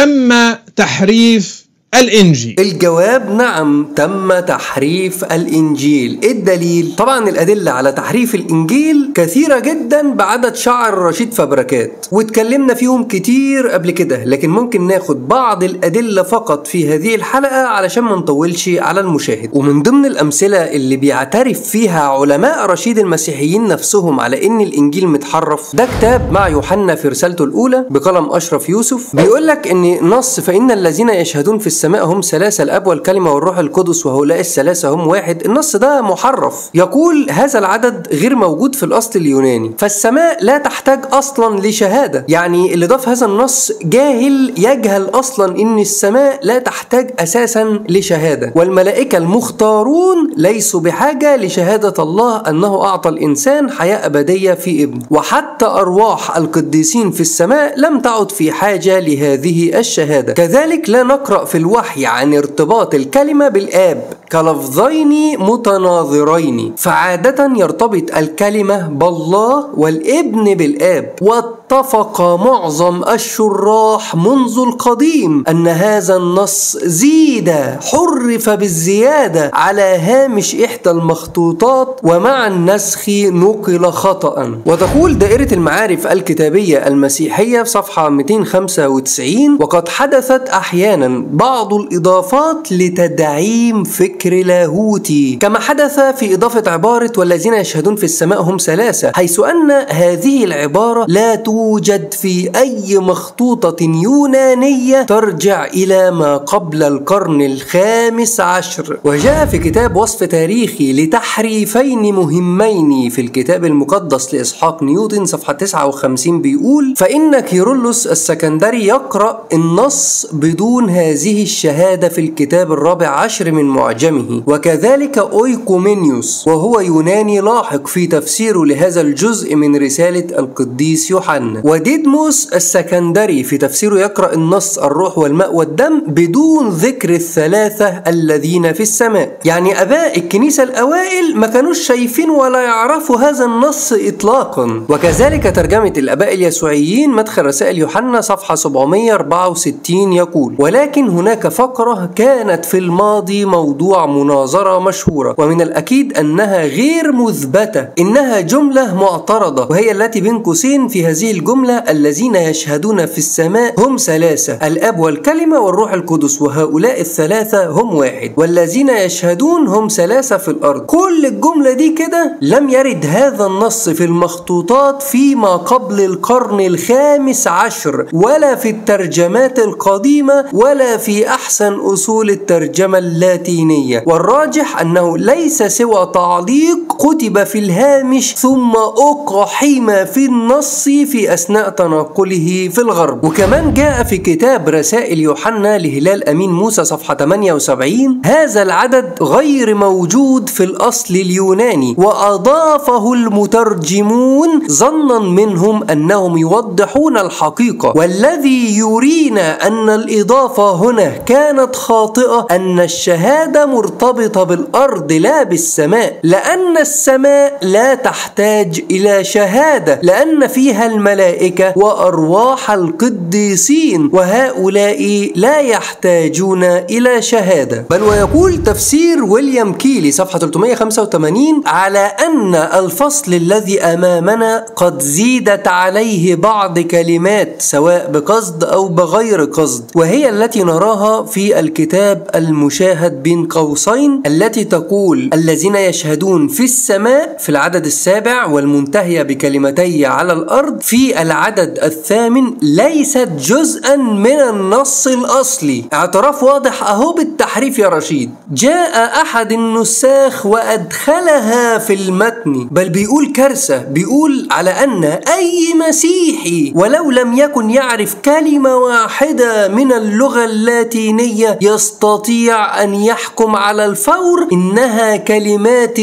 تم تحريف الإنجيل؟ الجواب نعم، تم تحريف الإنجيل. إيه الدليل؟ طبعا الأدلة على تحريف الإنجيل كثيرة جدا بعدد شعر رشيد فبركات، واتكلمنا فيهم كتير قبل كده، لكن ممكن ناخد بعض الأدلة فقط في هذه الحلقة علشان ما نطولش على المشاهد. ومن ضمن الأمثلة اللي بيعترف فيها علماء رشيد المسيحيين نفسهم على إن الإنجيل متحرف، ده كتاب مع يوحنا في رسالته الأولى بقلم أشرف يوسف. بيقولك إن نص فإن الذين يشهدون في السماء هم ثلاثة، الأب والكلمة والروح القدس وهؤلاء الثلاثة هم واحد. النص ده محرف، يقول هذا العدد غير موجود في الأصل اليوناني، فالسماء لا تحتاج أصلا لشهادة. يعني اللي ضاف هذا النص جاهل، يجهل أصلا إن السماء لا تحتاج أساسا لشهادة، والملائكة المختارون ليسوا بحاجة لشهادة الله أنه أعطى الإنسان حياة أبدية في ابنه، وحتى أرواح القديسين في السماء لم تعد في حاجة لهذه الشهادة. كذلك لا نقرأ في الوحي عن ارتباط الكلمة بالآب كلفظين متناظرين، فعادة يرتبط الكلمة بالله والابن بالآب. واتفق معظم الشراح منذ القديم أن هذا النص زيد، حرف بالزيادة على هامش إحدى المخطوطات، ومع النسخ نقل خطأ. وتقول دائرة المعارف الكتابية المسيحية في صفحة 295: وقد حدثت أحيانا بعض الإضافات لتدعيم فكر لاهوتي، كما حدث في إضافة عبارة والذين يشهدون في السماء هم ثلاثة، حيث أن هذه العبارة لا توجد في أي مخطوطة يونانية ترجع إلى ما قبل القرن الخامس عشر. وجاء في كتاب وصف تاريخي لتحريفين مهمين في الكتاب المقدس لإسحاق نيوتن صفحة 59 بيقول: فإن كيرلس السكندري يقرأ النص بدون هذه الشهادة في الكتاب الرابع عشر من معجمه، وكذلك أويكومينيوس وهو يوناني لاحق في تفسيره لهذا الجزء من رسالة القديس يوحنا، وديدموس السكندري في تفسيره يقرأ النص الروح والماء والدم بدون ذكر الثلاثة الذين في السماء. يعني أباء الكنيسة الأوائل ما كانوش شايفين ولا يعرفوا هذا النص إطلاقا. وكذلك ترجمة الآباء اليسوعيين مدخل رسائل يوحنا صفحة 764 يقول: ولكن هناك فقرة كانت في الماضي موضوع مناظرة مشهورة، ومن الأكيد أنها غير مثبتة، إنها جملة معترضة، وهي التي بين قوسين في هذه الجملة الذين يشهدون في السماء هم ثلاثة، الآب والكلمة والروح القدس وهؤلاء الثلاثة هم واحد، والذين يشهدون هم ثلاثة في الأرض. كل الجملة دي كده لم يرد هذا النص في المخطوطات فيما قبل القرن الخامس عشر، ولا في الترجمات القديمة، ولا في أحسن أصول الترجمة اللاتينية. والراجح أنه ليس سوى تعليق كتب في الهامش ثم أقحم في النص في أثناء تنقله في الغرب. وكمان جاء في كتاب رسائل يوحنا لهلال أمين موسى صفحة 78: هذا العدد غير موجود في الأصل اليوناني، وأضافه المترجمون ظنا منهم أنهم يوضحون الحقيقة، والذي يرينا أن الإضافة هنا كانت خاطئة، أن الشهادة مرتبطة بالأرض لا بالسماء، لأن السماء لا تحتاج إلى شهادة، لأن فيها الملائكة وأرواح القديسين، وهؤلاء لا يحتاجون إلى شهادة. بل ويقول تفسير ويليام كيلي صفحة 385 على أن الفصل الذي أمامنا قد زيدت عليه بعض كلمات سواء بقصد أو بغير قصد، وهي التي نراها في الكتاب المشاهد بين قوسين، التي تقول الذين يشهدون في السماء في العدد السابع، والمنتهية بكلمتي على الأرض في العدد الثامن، ليست جزءا من النص الأصلي. اعتراف واضح أهو بالتحريف يا رشيد. جاء أحد النساخ وأدخلها في المتن، بل بيقول كارثة، بيقول على أن أي مسيحي ولو لم يكن يعرف كلمة واحدة من اللغة اللاتينية اللاتينية يستطيع أن يحكم على الفور إنها كلمات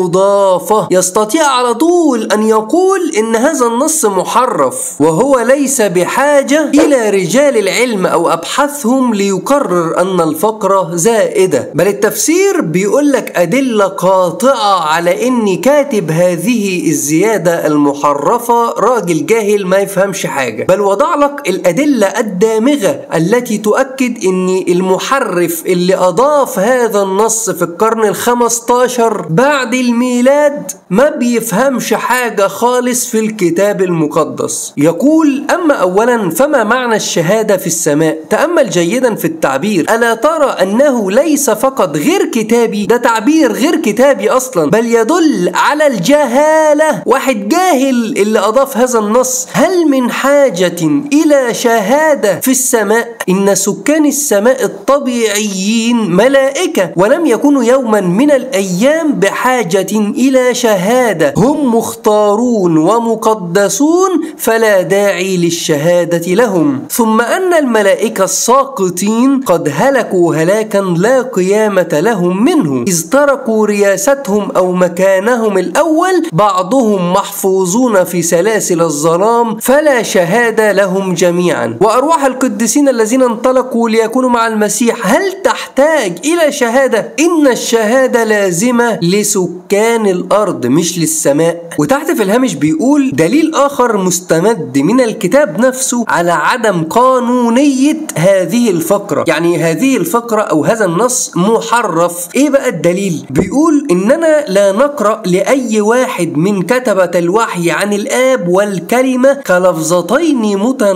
مضافة، يستطيع على طول أن يقول إن هذا النص محرف، وهو ليس بحاجة إلى رجال العلم أو أبحاثهم ليقرر أن الفقرة زائدة، بل التفسير بيقولك أدلة قاطعة على إن كاتب هذه الزيادة المحرفة راجل جاهل ما يفهمش حاجة، بل وضع لك الأدلة الدامغة التي تؤكد إن المحرف اللي أضاف هذا النص في القرن ال15 بعد الميلاد ما بيفهمش حاجة خالص في الكتاب المقدس. يقول: أما أولا فما معنى الشهادة في السماء؟ تأمل جيدا في التعبير، ألا ترى أنه ليس فقط غير كتابي، ده تعبير غير كتابي أصلا، بل يدل على الجهالة، واحد جاهل اللي أضاف هذا النص. هل من حاجة إلى شهادة في السماء؟ إن سكان السماء الطبيعيين ملائكة، ولم يكونوا يوما من الأيام بحاجة إلى شهادة، هم مختارون ومقدسون فلا داعي للشهادة لهم. ثم أن الملائكة الساقطين قد هلكوا هلاكا لا قيامة لهم منه، إذ تركوا رياستهم أو مكانهم الأول، بعضهم محفوظون في سلاسل الظلام فلا شهادة لهم جميعا. وأرواح القديسين الذين انطلقوا ليكونوا مع المسيح هل تحتاج إلى شهادة؟ إن الشهادة لازمة لسكان الأرض مش للسماء. وتحت في الهامش بيقول: دليل آخر مستمد من الكتاب نفسه على عدم قانونية هذه الفقرة، يعني هذه الفقرة أو هذا النص محرف. إيه بقى الدليل؟ بيقول إننا لا نقرأ لأي واحد من كتبة الوحي عن الآب والكلمة كلفظتين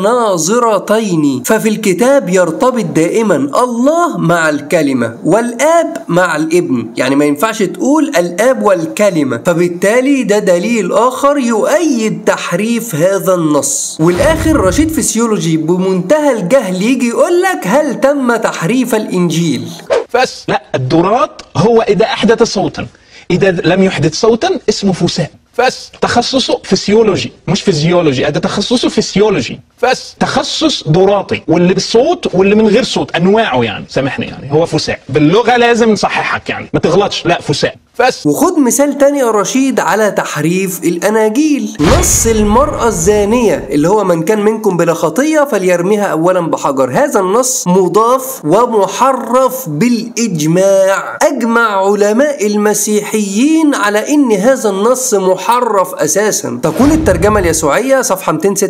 متناظرتين، ففي الكتاب يرتبط دائما الله مع الكلمة والآب مع الابن، يعني ما ينفعش تقول الآب والكلمة، فبالتالي ده دليل آخر يؤيد تحريف هذا النص. والآخر رشيد فسيولوجي بمنتهى الجهل يجي يقول لك: هل تم تحريف الإنجيل؟ بس لا، الدورات هو إذا أحدث صوتا، إذا لم يحدث صوتا اسمه فساء. بس تخصصه فسيولوجي مش فيزيولوجي، هذا تخصصه فسيولوجي. بس تخصص دوراتي، واللي بالصوت واللي من غير صوت انواعه، يعني سامحني يعني هو فساء باللغه، لازم نصححك يعني ما تغلطش، لا فساء. بس وخد مثال تاني يا رشيد على تحريف الأناجيل، نص المرأة الزانية اللي هو: من كان منكم بلا خطية فليرميها أولا بحجر. هذا النص مضاف ومحرف بالإجماع، أجمع علماء المسيحيين على إن هذا النص محرف أساسا. تقول الترجمة اليسوعية صفحة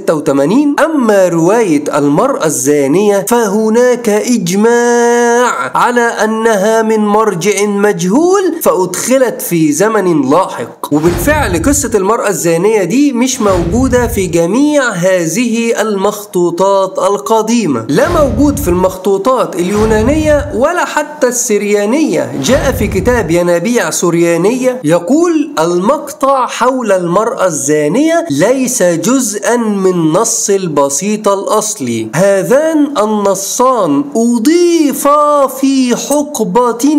286: أما رواية المرأة الزانية فهناك إجماع على أنها من مرجع مجهول فأدخلت في زمن لاحق. وبالفعل قصة المرأة الزانية دي مش موجودة في جميع هذه المخطوطات القديمة، لا موجود في المخطوطات اليونانية ولا حتى السريانية. جاء في كتاب ينابيع سريانية يقول: المقطع حول المرأة الزانية ليس جزءا من نص البسيط الأصلي، هذان النصان أضيفا في حقبة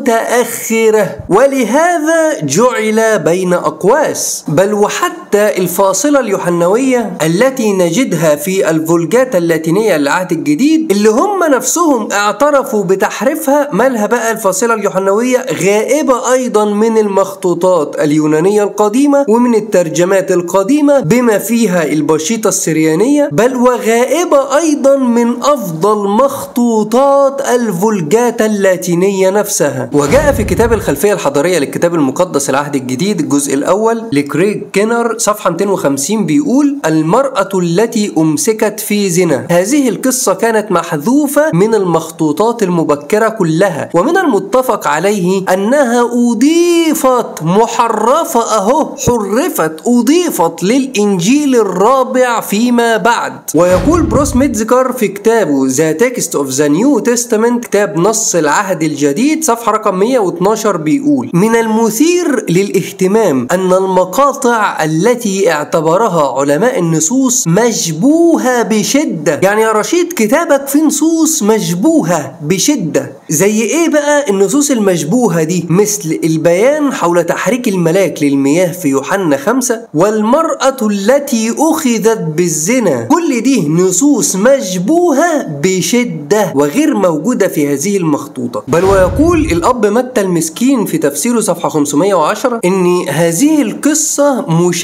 متأخرة ولهذا جعل بين أقواس. بل وحتى الفاصلة اليوحنوية التي نجدها في الفولجات اللاتينية للعهد الجديد اللي هم نفسهم اعترفوا بتحريفها، مالها بقى الفاصلة اليوحنوية؟ غائبة أيضا من المخطوطات اليونانية القديمة ومن الترجمات القديمة بما فيها البشيطة السريانية، بل وغائبة أيضا من أفضل مخطوطات الفولجات اللاتينية نفسها. وجاء في كتاب الخلفية الحضارية للكتاب المقدس العهد الجديد الجزء الأول لكريغ كينر صفحة 250 بيقول: المرأة التي أمسكت في زنا. هذه القصة كانت محذوفة من المخطوطات المبكرة كلها، ومن المتفق عليه أنها أضيفت محرفة، أضيفت للإنجيل الرابع فيما بعد. ويقول بروس ميتزجر في كتابه The Text of the New Testament، كتاب كتاب نص العهد الجديد صفحة رقم 112 بيقول: من المثير للاهتمام أن المقاطع التي اعتبرها علماء النصوص مشبوهة بشدة. يعني يا رشيد كتابك فيه نصوص مشبوهة بشدة. زي ايه بقى النصوص المشبوهة دي؟ مثل البيان حول تحريك الملاك للمياه في يوحنا 5، والمرأة التي أخذت بالزنا. كل دي نصوص مشبوهة بشدة وغير موجودة في هذه المخطوطة. بل ويقول الأب متى المسكين في تفسيره صفحة 510 إن هذه القصة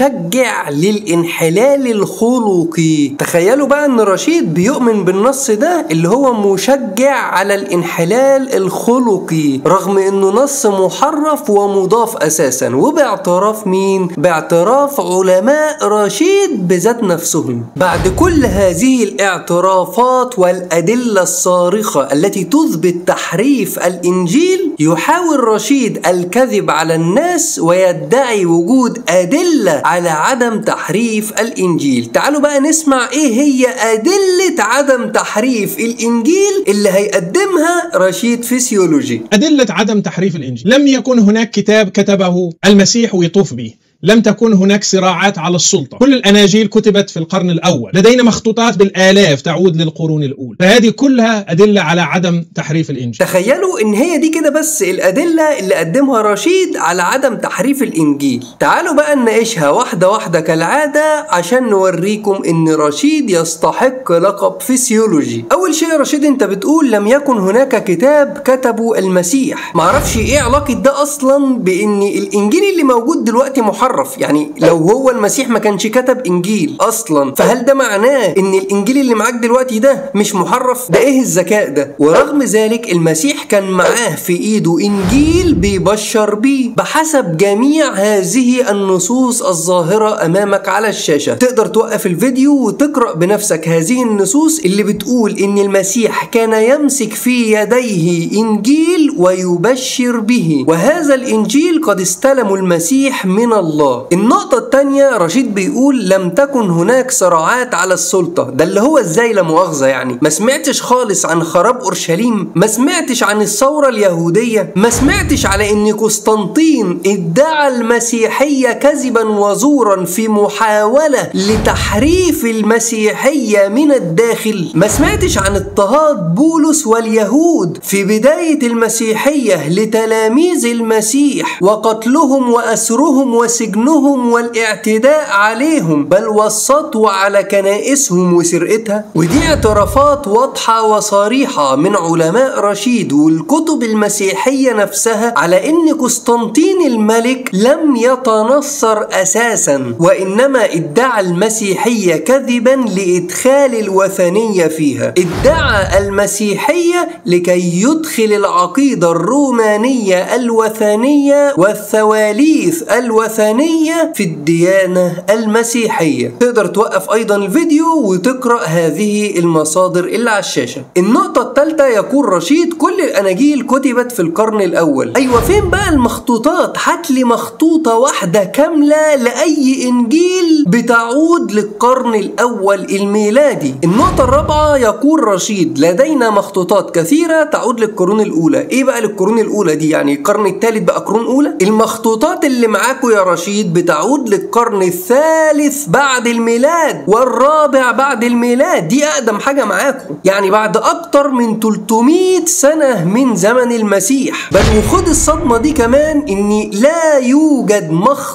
مشجع للانحلال الخلقي. تخيلوا بقى إن رشيد بيؤمن بالنص ده اللي هو مشجع على الانحلال الخلقي، رغم إنه نص محرف ومضاف أساسا، وباعتراف مين؟ باعتراف علماء رشيد بذات نفسهم. بعد كل هذه الاعترافات والأدلة الصارخة التي تثبت تحريف الإنجيل، يحاول رشيد الكذب على الناس ويدعي وجود أدلة على عدم تحريف الإنجيل. تعالوا بقى نسمع إيه هي أدلة عدم تحريف الإنجيل اللي هيقدمها رشيد في سيولوجي. أدلة عدم تحريف الإنجيل: لم يكن هناك كتاب كتبه المسيح ويطوف به، لم تكن هناك صراعات على السلطة، كل الأناجيل كتبت في القرن الأول، لدينا مخطوطات بالآلاف تعود للقرون الأولى، فهذه كلها أدلة على عدم تحريف الإنجيل. تخيلوا إن هي دي كده بس الأدلة اللي قدمها رشيد على عدم تحريف الإنجيل. تعالوا بقى نناقشها واحدة واحدة كالعادة عشان نوريكم إن رشيد يستحق لقب فيسيولوجي. أول شيء رشيد أنت بتقول لم يكن هناك كتاب كتبه المسيح. معرفش إيه علاقة ده أصلا بإن الإنجيل اللي موجود دلوقتي محرف. يعني لو هو المسيح ما كانش كتب انجيل اصلا، فهل ده معناه ان الانجيل اللي معاك دلوقتي ده مش محرف؟ ده ايه الذكاء ده؟ ورغم ذلك المسيح كان معاه في ايده انجيل بيبشر بيه بحسب جميع هذه النصوص الظاهرة امامك على الشاشة. تقدر توقف الفيديو وتقرأ بنفسك هذه النصوص اللي بتقول ان المسيح كان يمسك في يديه انجيل ويبشر به، وهذا الانجيل قد استلمه المسيح من الله. النقطة الثانية رشيد بيقول لم تكن هناك صراعات على السلطة. ده اللي هو ازاي لا مؤاخذة يعني؟ ما سمعتش خالص عن خراب اورشليم؟ ما سمعتش عن الثورة اليهودية؟ ما سمعتش على ان قسطنطين ادعى المسيحية كذبا وزورا في محاولة لتحريف المسيحية من الداخل؟ ما سمعتش عن اضطهاد بولس واليهود في بداية المسيحية لتلاميذ المسيح وقتلهم وأسرهم وسجنهم والاعتداء عليهم، بل والسطو على كنائسهم وسرقتها؟ ودي اعترافات واضحة وصريحة من علماء رشيد والكتب المسيحية نفسها على ان قسطنطين الملك لم يتنصر اساسا، وانما ادعى المسيحية كذبا لادخال الوثنية فيها. ادعى المسيحية لكي يدخل العقيدة الرومانية الوثنية والثواليث الوثنية في الديانة المسيحية. تقدر توقف ايضا الفيديو وتقرأ هذه المصادر اللي على الشاشة. النقطة الثالثة يقول رشيد كل الاناجيل كتبت في القرن الاول. ايوه، فين بقى المخطوطات؟ هات لي مخطوطة واحدة كاملة لأي انجيل بتعود للقرن الاول الميلادي. النقطة الرابعة يقول رشيد لدينا مخطوطات كثيرة تعود للقرون الاولى. ايه بقى للقرون الاولى دي؟ يعني القرن الثالث بقى قرون اولى؟ المخطوطات اللي معاكوا يا رشيد بتعود للقرن الثالث بعد الميلاد والرابع بعد الميلاد. دي اقدم حاجة معاكوا، يعني بعد اكتر من 300 سنة من زمن المسيح. بل وخد الصدمة دي كمان ان لا يوجد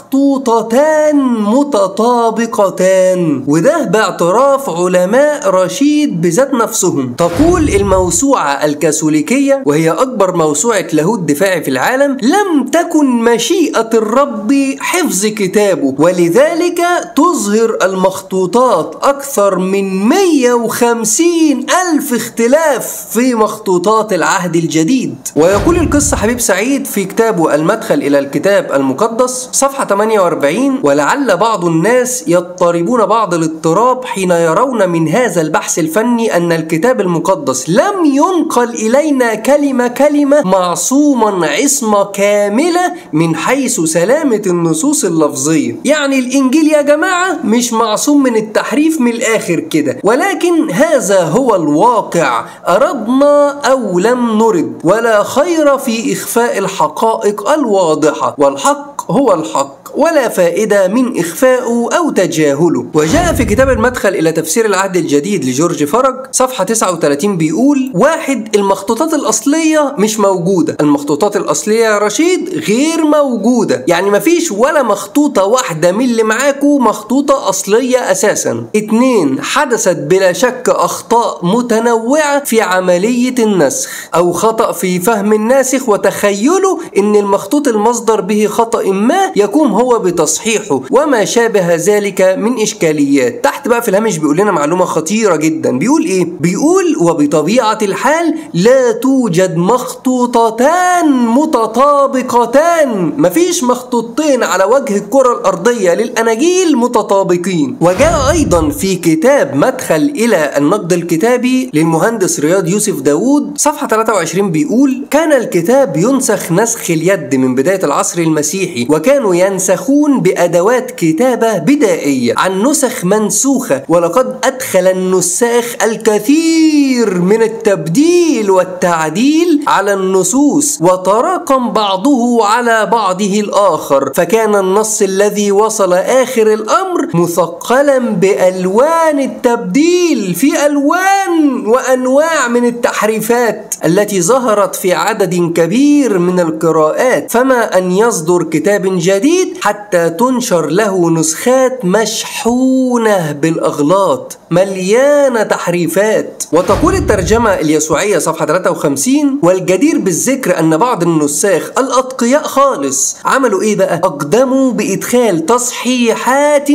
مخطوطتان متطابقتان، وده باعتراف علماء رشيد بذات نفسهم. تقول الموسوعة الكاثوليكية وهي اكبر موسوعة لاهوت دفاعي في العالم لم تكن مشيئة الرب حفظ كتابه، ولذلك تظهر المخطوطات أكثر من 150,000 اختلاف في مخطوطات العهد الجديد. ويقول القس حبيب سعيد في كتابه المدخل إلى الكتاب المقدس صفحة 48: ولعل بعض الناس يضطربون بعض الاضطراب حين يرون من هذا البحث الفني أن الكتاب المقدس لم ينقل إلينا كلمة كلمة معصوما عصمة كاملة من حيث سلامة النصوص النصوص اللفظية. يعني الإنجيل يا جماعة مش معصوم من التحريف من الآخر كده، ولكن هذا هو الواقع أردنا أو لم نرد، ولا خير في إخفاء الحقائق الواضحة، والحق هو الحق ولا فائدة من إخفائه أو تجاهله. وجاء في كتاب المدخل إلى تفسير العهد الجديد لجورج فرج صفحة 39 بيقول: 1. المخطوطات الأصلية مش موجودة. المخطوطات الأصلية يا رشيد غير موجودة، يعني مفيش ولا مخطوطة واحدة من اللي معاكو مخطوطة أصلية أساسا. 2. حدثت بلا شك أخطاء متنوعة في عملية النسخ، أو خطأ في فهم الناسخ وتخيله إن المخطوط المصدر به خطأ ما يكون هو بتصحيحه وما شابه ذلك من إشكاليات. تحت بقى في الهامش بيقول لنا معلومة خطيرة جدا. بيقول إيه؟ بيقول: وبطبيعة الحال لا توجد مخطوطتان متطابقتان. مفيش مخطوطتين على وجه الكرة الأرضية للأناجيل متطابقين. وجاء أيضا في كتاب مدخل إلى النقد الكتابي للمهندس رياض يوسف داود صفحة 23 بيقول: كان الكتاب ينسخ نسخ اليد من بداية العصر المسيحي، وكانوا ينسخون بأدوات كتابة بدائية عن نسخ منسوخة، ولقد أدخل النساخ الكثير من التبديل والتعديل على النصوص، وتراكم بعضه على بعضه الآخر، فكان النص الذي وصل آخر الأمر مثقلا بألوان التبديل، في ألوان وأنواع من التحريفات التي ظهرت في عدد كبير من القراءات، فما أن يصدر كتاب جديد حتى تنشر له نسخات مشحونة بالأغلاط مليانة تحريفات. وتقول الترجمة اليسوعية صفحة 53: والجدير بالذكر أن بعض النساخ الأتقياء خالص عملوا إيه بقى؟ أقدموا بإدخال تصحيحات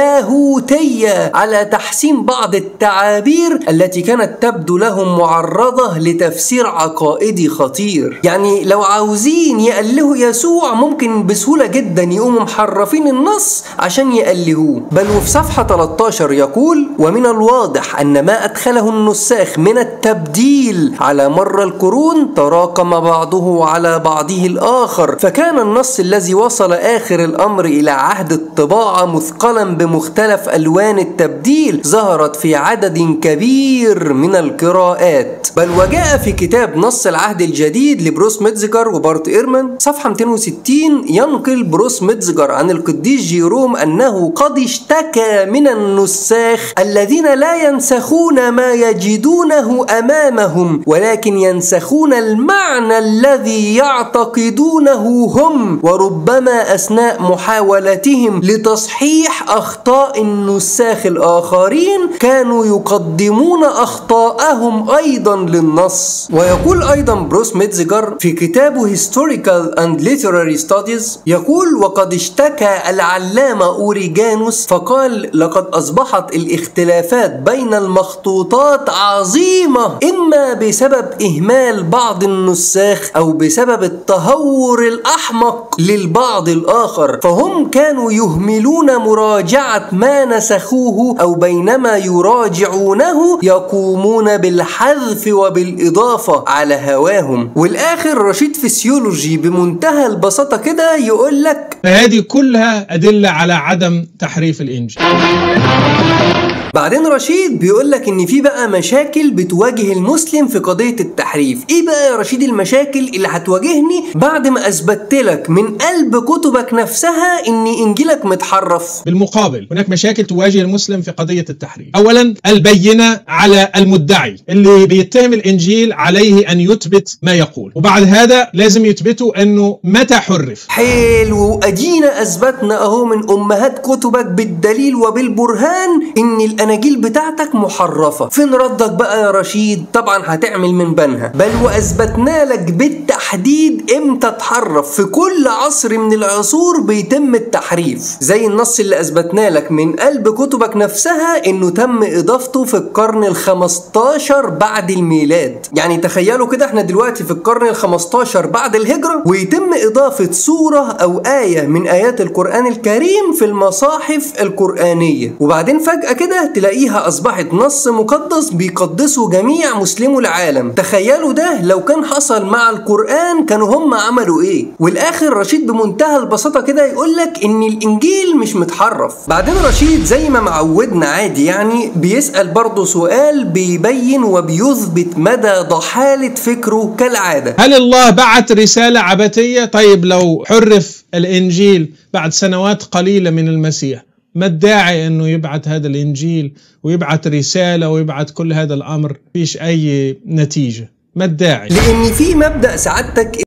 لاهوتية على تحسين بعض التعابير التي كانت تبدو لهم معرضة لتفسير عقائدي خطير. يعني لو عاوزين يألهوا يسوع ممكن بسهولة جدا يقوموا محرفين النص عشان يألهوه. بل وفي صفحة 13 يقول: ومن الواضح أن ما أدخله النساخ من التبديل على مر القرون تراكم بعضه على بعضه الآخر، فكان النص الذي وصل آخر الأمر إلى عهد الطباعة مثقلا بمختلف ألوان التبديل ظهرت في عدد كبير من القراءات. بل وجاء في كتاب نص العهد الجديد لبروس ميتزجر وبارت إيرمان صفحة 260 ينقل بروس ميتزجر عن القديس جيروم أنه قد اشتكى من النساخ الذين لا ينسخون ما يجدونه أمامهم، ولكن ينسخون المعنى الذي يعتقدونه هم، وربما أثناء محاولتهم لتصحيح أخطاء النساخ الآخرين كانوا يقدمون أخطاءهم أيضا للنص. ويقول أيضا بروس ميتزجر في كتابه Historical and Literary Studies، يقول: وقد اشتكى العلامة أوريجانوس فقال: لقد أصبحت الاختلافات بين المخطوطات عظيمة، إما بسبب إهمال بعض النساخ أو بسبب التهور الأحمق للبعض الآخر، فهم كانوا يهملون مراجعة ما نسخوه، أو بينما يراجعونه يقومون بالحذف وبالإضافة على هواهم. والآخر رشيد فسيولوجي بمنتهى البساطة كده يقول لك: هذه كلها أدلة على عدم تحريف الإنجيل. بعدين رشيد بيقول لك ان في بقى مشاكل بتواجه المسلم في قضية التحريف. ايه بقى يا رشيد المشاكل اللي هتواجهني بعد ما اثبتت لك من قلب كتبك نفسها ان انجيلك متحرف؟ بالمقابل هناك مشاكل تواجه المسلم في قضية التحريف. اولا البينة على المدعي اللي بيتهم الانجيل عليه ان يثبت ما يقول، وبعد هذا لازم يثبتوا انه متى حرف. حلو، ادينا اثبتنا اهو من امهات كتبك بالدليل وبالبرهان ان الاناجيل بتاعتك محرفة. فين ردك بقى يا رشيد؟ طبعا هتعمل من بنها. بل واثبتنا لك بالتحديد امتى اتحرف. في كل عصر من العصور بيتم التحريف، زي النص اللي اثبتنا لك من قلب كتبك نفسها انه تم اضافته في القرن ال15 بعد الميلاد. يعني تخيلوا كده احنا دلوقتي في القرن ال15 بعد الهجرة، ويتم اضافة سورة او آية من آيات القرآن الكريم في المصاحف القرآنية، وبعدين فجأة كده تلاقيها أصبحت نص مقدس بيقدسه جميع مسلمو العالم. تخيلوا ده لو كان حصل مع القرآن كانوا هم عملوا إيه؟ والآخر رشيد بمنتهى البساطة كده يقولك إن الإنجيل مش متحرف. بعدين رشيد زي ما معودنا عادي يعني بيسأل برضه سؤال بيبين وبيثبت مدى ضحالة فكره كالعادة. هل الله بعت رسالة عبثية؟ طيب لو حرف الإنجيل بعد سنوات قليلة من المسيح، ما الداعي أنه يبعت هذا الإنجيل ويبعت رسالة ويبعت كل هذا الأمر؟ فيش أي نتيجة، ما الداعي؟ لأن في مبدأ سعادتك